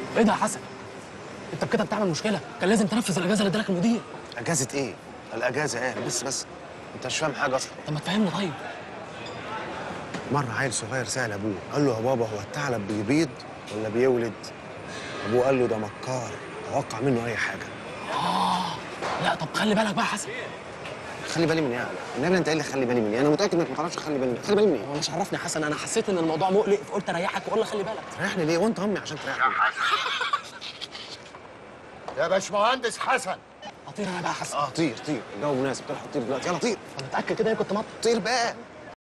ايه ده يا حسن؟ انت بكده بتعمل مشكله، كان لازم تنفذ الاجازه اللي ادالك المدير. اجازه ايه؟ الاجازه ايه؟ بس انت مش فاهم حاجه اصلا. طب ما تفهمني طيب. مره عيل صغير سال ابوه، قال له يا بابا هو الثعلب بيبيض ولا بيولد؟ ابوه قال له ده مكار، توقع منه اي حاجه. لا طب خلي بالك بقى يا حسن. خلي بالي من ايه؟ النبي انت ايه اللي خلي بالي من ايه؟ انا متاكد انك ما تعرفش خلي بالي من ايه؟ خلي بالي من ايه؟ هو مش عرفني يا حسن، انا حسيت ان الموضوع مقلق فقلت اريحك واقول لك خلي بالك. تريحني ليه؟ وانت امي عشان تريحني. يا باشمهندس حسن. اطير انا بقى يا حسن. طير الجو مناسب، تروح تطير دلوقتي، يلا طير. انا متاكد كده إن كنت مطر. طير بقى.